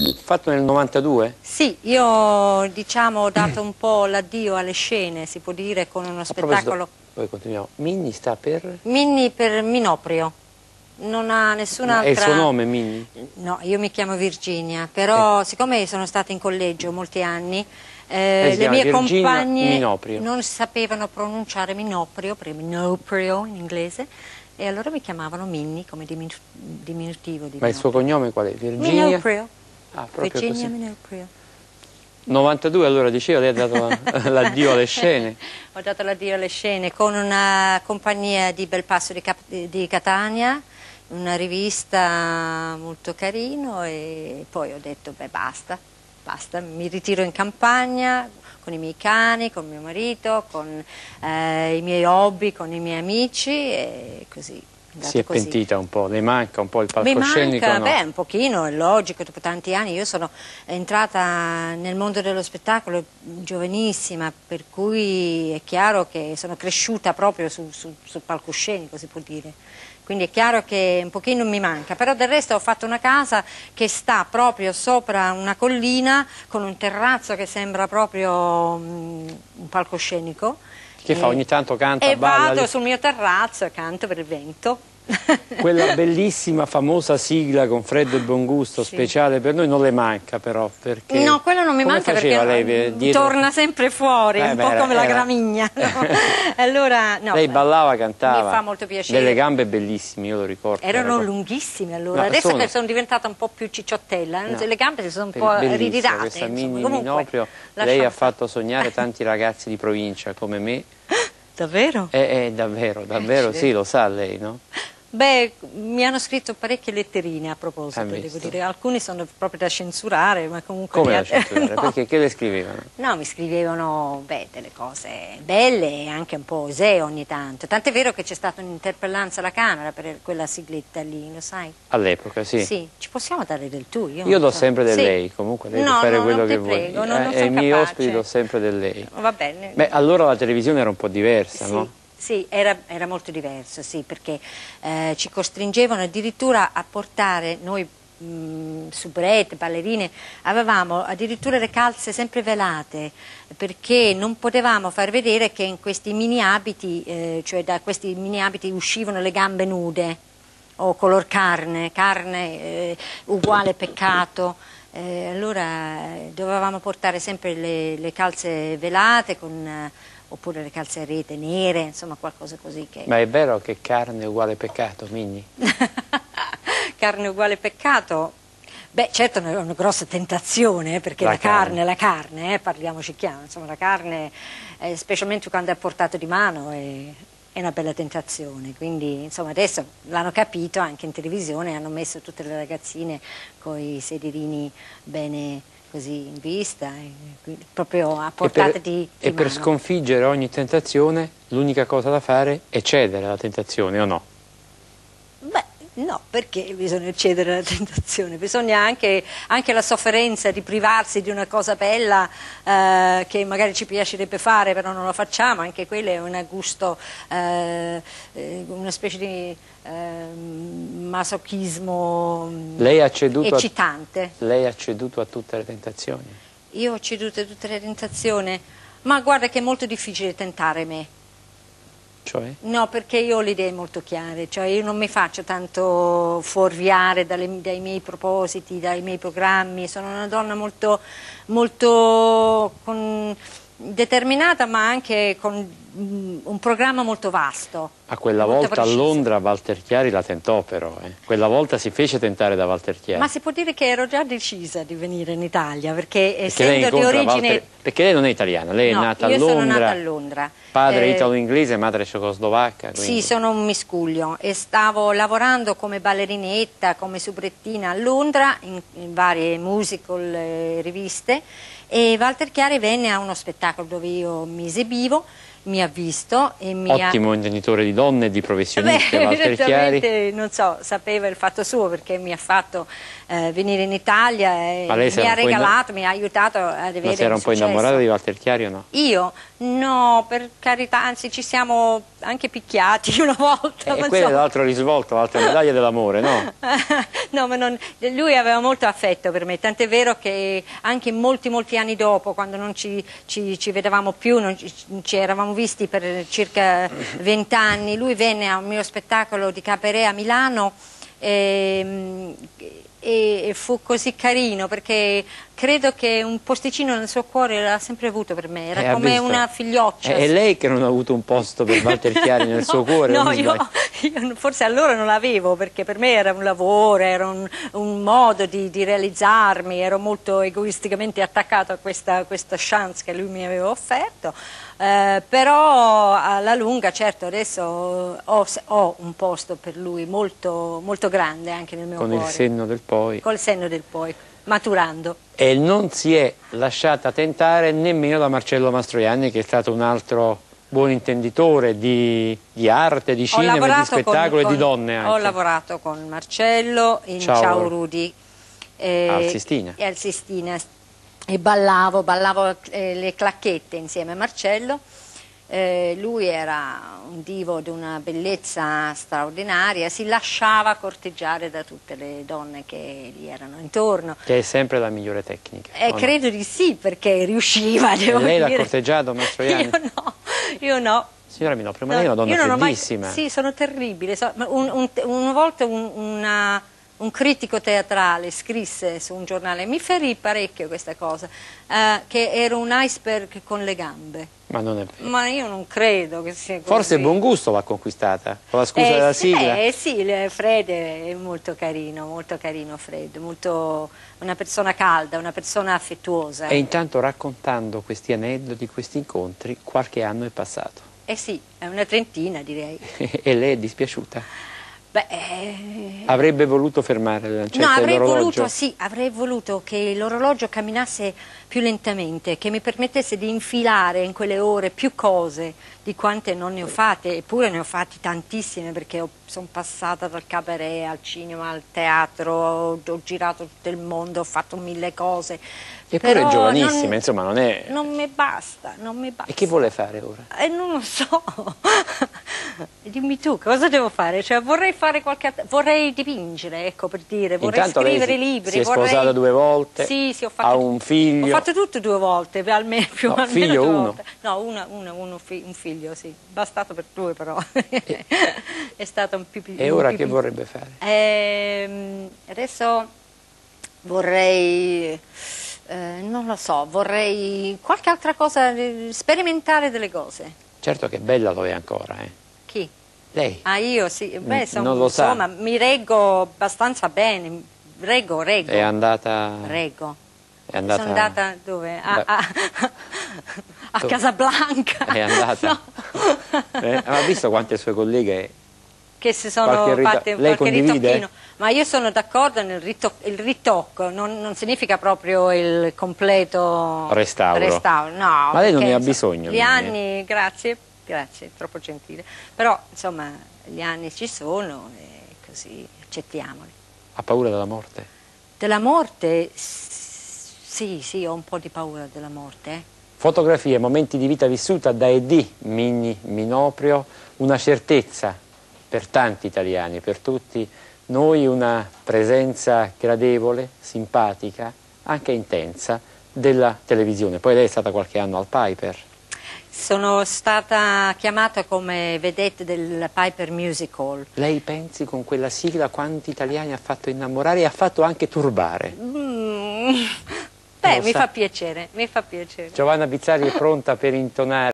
Fatto nel 92? Sì, io diciamo ho dato un po' l'addio alle scene, si può dire, con uno spettacolo. Poi continuiamo. Minni sta per? Minni per Minoprio, non ha nessun'altra... È il suo nome, Minni? No, io mi chiamo Virginia, però siccome sono stata in collegio molti anni, le mie compagne Minoprio. non sapevano pronunciare Minoprio, per Minoprio in inglese, e allora mi chiamavano Minni come diminutivo di Ma il suo cognome qual è? Virginia? Minoprio. Ah, proprio Virginia così. Minoprio. 92 allora diceva, lei ha dato l'addio alle scene? Ho dato l'addio alle scene con una compagnia di Belpasso di Catania, una rivista molto carino, e poi ho detto beh basta, mi ritiro in campagna con i miei cani, con mio marito, con i miei hobby, con i miei amici e così. Si è pentita un po', le manca un po' il palcoscenico? Mi manca, no? beh, un pochino, è logico, dopo tanti anni. Io sono entrata nel mondo dello spettacolo giovanissima, per cui è chiaro che sono cresciuta proprio sul palcoscenico, si può dire. Quindi è chiaro che un pochino mi manca, però del resto ho fatto una casa che sta proprio sopra una collina con un terrazzo che sembra proprio un palcoscenico. Che fa? Ogni tanto canta, e balla? Vado sul mio terrazzo e canto per il vento. Quella bellissima, famosa sigla con Freddo e Buongusto, Sì. speciale per noi, non le manca però, perché... No, quello non mi manca perché lei, torna sempre fuori, un po' come la gramigna. No? Allora, no, lei ballava, cantava, mi fa molto piacere. delle gambe bellissime, io lo ricordo. Erano lunghissime allora, No, adesso che sono diventata un po' più cicciottella, no, le gambe si sono un po' ritirate. Questa Insomma. Minni Minoprio, lei ha fatto sognare tanti ragazzi di provincia come me. Davvero? Davvero, davvero, sì, lo sa lei, no? Beh, mi hanno scritto parecchie letterine a proposito, devo dire. Alcuni sono proprio da censurare, ma comunque... Come da censurare? No. Perché che le scrivevano? No, mi scrivevano, delle cose belle e anche un po' osee ogni tanto. Tant'è vero che c'è stata un'interpellanza alla Camera per quella sigletta lì, lo sai? All'epoca, sì. Sì, ci possiamo dare del tu? Io do sempre del lei, comunque lei può fare quello che vuole. E i miei ospiti do sempre del lei. Va bene. Beh, allora la televisione era un po' diversa, no? Sì, era molto diverso, sì, perché ci costringevano addirittura a portare, noi soubrette, ballerine, avevamo addirittura le calze sempre velate, perché non potevamo far vedere che in questi mini abiti, cioè da questi mini abiti uscivano le gambe nude, o color carne, uguale peccato. Allora dovevamo portare sempre le calze velate oppure le calze a rete nere, insomma qualcosa così che... Ma è vero che carne è uguale peccato, Minni? Carne uguale peccato? Beh, certo è una grossa tentazione, perché la carne, parliamoci chiaro, insomma la carne, specialmente quando è a portata di mano, è una bella tentazione, quindi insomma adesso l'hanno capito anche in televisione, hanno messo tutte le ragazzine con i sedirini bene così in vista, proprio a portata di mano. E per mano. Sconfiggere ogni tentazione l'unica cosa da fare è cedere alla tentazione, o no? Beh, no, perché bisogna cedere alla tentazione? Bisogna anche la sofferenza di privarsi di una cosa bella che magari ci piacerebbe fare, però non lo facciamo, anche quello è un gusto, una specie di masochismo eccitante. Lei ha ceduto a tutte le tentazioni? Io ho ceduto a tutte le tentazioni, ma guarda che è molto difficile tentare me. Cioè? No, perché io ho le idee molto chiare, cioè io non mi faccio tanto fuorviare dai miei propositi, dai miei programmi, sono una donna molto determinata, ma anche con un programma molto vasto. A quella volta a Londra Walter Chiari la tentò però, quella volta si fece tentare da Walter Chiari. Ma si può dire che ero già decisa di venire in Italia, perché essendo di origine... Perché lei non è italiana, lei è nata a Londra. Io sono nata a Londra. Padre italo-inglese, madre cecoslovacca. Sì, sono un miscuglio e stavo lavorando come ballerinetta, come subrettina a Londra, in varie musical, riviste, e Walter Chiari venne a uno spettacolo dove io mi esibivo mi ha visto e Ottimo intenditore di donne e di professioniste, Walter Chiari. Non so, sapeva il fatto suo perché mi ha fatto venire in Italia e mi ha regalato, mi ha aiutato ad avere un successo. Ma si era un po' innamorata di Walter Chiari o no? Io? No, per carità, anzi ci siamo anche picchiati una volta. E quello è l'altro risvolto, l'altra medaglia dell'amore, no? No, ma lui aveva molto affetto per me, tant'è vero che anche molti anni dopo, quando non ci vedevamo più, non ci eravamo visti per circa 20 anni, lui venne a un mio spettacolo di cabaret a Milano e fu così carino perché credo che un posticino nel suo cuore l'ha sempre avuto per me, era come una figlioccia. È lei che non ha avuto un posto per Walter Chiari nel suo cuore? No, io forse allora non l'avevo perché per me era un lavoro, era un modo di realizzarmi, ero molto egoisticamente attaccato a questa chance che lui mi aveva offerto, però alla lunga certo adesso ho un posto per lui molto grande anche nel mio cuore. Con il senno del poi. Col senno del poi, maturando. E non si è lasciata tentare nemmeno da Marcello Mastroianni, che è stato un altro buon intenditore di arte, di cinema, di spettacolo e di donne anche. Ho lavorato con Marcello in Ciao Rudy al Sistina. E al Sistina e ballavo le clacchette insieme a Marcello. Lui era un divo di una bellezza straordinaria, si lasciava corteggiare da tutte le donne che gli erano intorno. Che è sempre la migliore tecnica. Credo di sì, perché riusciva, devo dire. Lei l'ha dire. corteggiato, Mastroianni? Io no. Signora Minoprio, ma lei è una donna freddissima. Sì, sono terribile. Una volta un critico teatrale scrisse su un giornale, mi ferì parecchio questa cosa, che ero un iceberg con le gambe. Ma non è vero. Ma io non credo che sia così. Forse buon gusto l'ha conquistata, con la scusa della sigla. Sì, Fred è molto carino Fred, una persona calda, una persona affettuosa. E intanto raccontando questi aneddoti, questi incontri, qualche anno è passato. Sì, è una trentina direi. E lei è dispiaciuta? Beh, avrebbe voluto fermare le lancette dell'orologio? Avrei voluto che l'orologio camminasse più lentamente, che mi permettesse di infilare in quelle ore più cose di quante non ne ho fatte, eppure ne ho fatti tantissime perché sono passata dal cabaret al cinema, al teatro, ho girato tutto il mondo, ho fatto 1000 cose. Eppure è giovanissima, insomma non è... Non mi basta. E che vuole fare ora? Non lo so. Dimmi tu, cosa devo fare? Cioè, vorrei dipingere, ecco, per dire, vorrei scrivere libri. Si è sposata 2 volte, sì, ha un figlio. Ho fatto tutto 2 volte, almeno figlio 2 uno. volte. No, un figlio, sì. Bastato per 2 però. È stato un più. E ora che vorrebbe fare? Adesso vorrei... non lo so, vorrei qualche altra cosa, sperimentare delle cose. Certo che bella lo è ancora, Chi? Lei? Io sì, non lo sa. Insomma, mi reggo abbastanza bene, reggo. È andata... Reggo. È andata... Sono andata dove? A Casablanca. È andata? No. Ha visto quante sue colleghe... che si sono fatte qualche ritoccino, ma io sono d'accordo nel ritocco, non significa proprio il completo restauro. No, ma lei non ne ha bisogno. Gli anni, grazie, troppo gentile, però insomma gli anni ci sono e così accettiamoli. Ha paura della morte? Della morte? Sì, ho un po' di paura della morte. Fotografie, momenti di vita vissuta da E.D. Minni Minoprio, una certezza per tanti italiani, per tutti noi, una presenza gradevole, simpatica, anche intensa della televisione. Poi lei è stata qualche anno al Piper. Sono stata chiamata come vedette del Piper Music Hall. Lei pensi con quella sigla quanti italiani ha fatto innamorare e ha fatto anche turbare? Beh, mi fa piacere. Giovanna Bizzarri è pronta per intonare